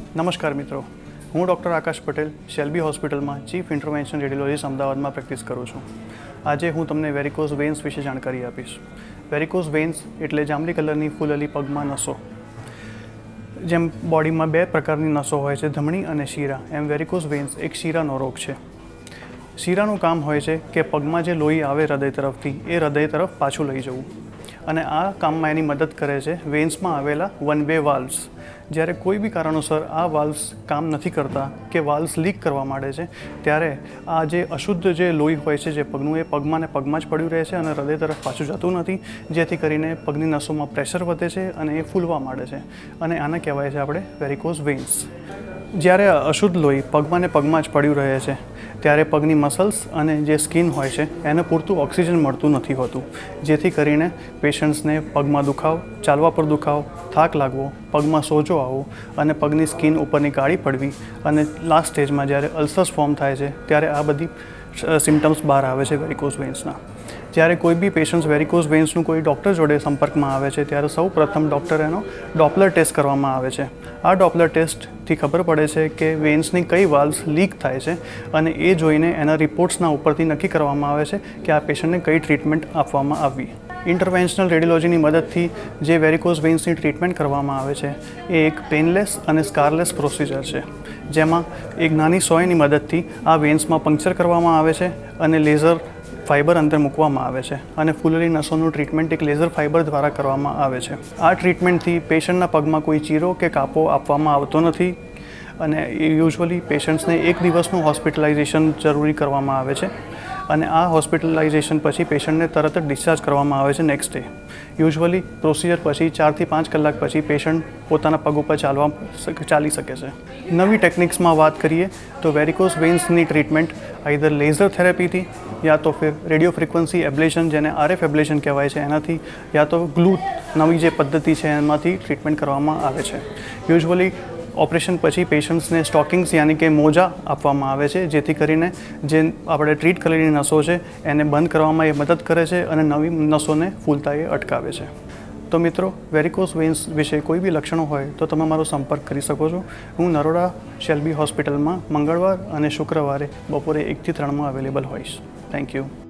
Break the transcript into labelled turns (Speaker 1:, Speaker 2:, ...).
Speaker 1: नमस्कार मित्रों, हूँ डॉक्टर आकाश पटेल शेल्बी हॉस्पिटल में चीफ इंटरवेंशन रेडियोलॉजिस्ट अमदावाद में प्रेक्टिस करूँ छूँ। आज हूँ तमने वेरिकोज वेन्स विषे जानकारी आपीश। वेरिकोज वेन्स एटले जांबली कलरनी फूलेली पगमां नसों। जेम बॉडी में बे प्रकारनी नसों होय छे, धमनी अने शीरा। एम वेरिकोज वेन्स एक शीरानो रोग छे। शीरानुं काम होय छे के पगमां जे लोही आवे हृदय तरफथी ए हृदय तरफ पाछुं लई जवुं અને આ કામમાં એની મદદ કરે છે વેન્સમાં આવેલા વન વે વાલ્વ્સ। જ્યારે કોઈ બી કારણોસર આ વાલ્વ્સ કામ નથી કરતા કે વાલ્વ્સ લીક કરવા માંડે છે ત્યારે આ જે અશુદ્ધ જે લોહી હોય છે જે પગનું એ પગમાં ને પગમાં જ પડ્યું રહે છે અને હૃદય તરફ પાછું જતું નથી, જેથી કરીને પગની નસોમાં પ્રેશર વધે છે અને એ ફૂલવા માંડે છે અને આને કહેવાય છે આપણે વેરિકોઝ વેન્સ। જ્યારે અશુદ્ધ લોહી પગમાં ને પગમાં જ પડ્યું રહે છે ત્યારે પગની મસલ્સ અને જે સ્કિન હોય છે એને પૂરતું ઓક્સિજન મળતું નથી હોતું, જેથી કરીને પેશન્ટ્સને પગમાં દુખાવ, ચાલવા પર દુખાવ, થાક લાગવો, પગમાં સોજો આવવો અને પગની સ્કિન ઉપરની કાળી પડવી અને લાસ્ટ સ્ટેજમાં જ્યારે અલ્સર્સ ફોર્મ થાય છે ત્યારે આ બધી સિમ્ટમ્સ બહાર આવે છે વેરિકોઝ વેન્સના। જ્યારે કોઈ બી પેશન્ટ્સ વેરિકોઝ વેન્સનું કોઈ ડૉક્ટર જોડે સંપર્કમાં આવે છે ત્યારે સૌ પ્રથમ ડૉક્ટર એનો ડોપલર ટેસ્ટ કરવામાં આવે છે। આ ડોપલર ટેસ્ટથી ખબર પડે છે કે વેન્સની કઈ વાલ્વ્સ લીક થાય છે અને એ જોઈને એના રિપોર્ટ્સના ઉપરથી નક્કી કરવામાં આવે છે કે આ પેશન્ટને કઈ ટ્રીટમેન્ટ આપવામાં આવવી। ઇન્ટરવેન્શનલ રેડિયોલોજીની મદદથી જે વેરિકોઝ વેન્સની ટ્રીટમેન્ટ કરવામાં આવે છે એ એક પેનલેસ અને સ્કારલેસ પ્રોસિજર છે, જેમાં એક નાની સોયની મદદથી આ વેન્સમાં પંક્ચર કરવામાં આવે છે અને લેઝર ફાઇબર અંદર મૂકવામાં આવે છે અને ફૂલેલી નસોનું ટ્રીટમેન્ટ એક લેઝર ફાઇબર દ્વારા કરવામાં આવે છે। આ ટ્રીટમેન્ટથી પેશન્ટના પગમાં કોઈ ચીરો કે કાપો આપવામાં આવતો નથી અને યુઝ્યુઅલી પેશન્ટ્સને 1 દિવસનું હોસ્પિટલાઇઝેશન જરૂરી કરવામાં આવે છે અને આ હોસ્પિટલાઇઝેશન પછી પેશન્ટને તરત જ ડિસ્ચાર્જ કરવામાં આવે છે નેક્સ્ટ ડે। યુઝ્યુઅલી પ્રોસિજર પછી 4 થી 5 કલાક પછી પેશન્ટ પોતાના પગ ઉપર ચાલી શકે છે। નવી ટેકનિક્સમાં વાત કરીએ તો વેરિકોઝ વેન્સની ટ્રીટમેન્ટ આઈધર લેઝર થેરેપીથી या तो फिर रेडियो फ्रीक्वन्सी एब्लेशन जेने RF एब्लेशन कहवाय छे एनाथी या तो ग्लू नवी जे पद्धति है एमांथी ट्रीटमेंट करवामां आवे छे। यूजुअली ऑपरेशन पछी पेशन्ट्सने स्टॉकिंग्स यानी कि मोजा आपवामां आवे छे, जेथी करीने जे आपणे ट्रीट करेली नसों छे एने बंध करवामां ए मदद करे छे अने नवी नसोने फूलता ए अटकावे छे। तो मित्रों, वेरिकोज वेन्स विषे कोई भी लक्षणों होय तो तमे मारो संपर्क करी शको छो। हूँ नरोडा शेल्बी हॉस्पिटल में मंगळवार और शुक्रवारे बपोरे 1 થી 3 में अवेलेबल होईश। Thank you.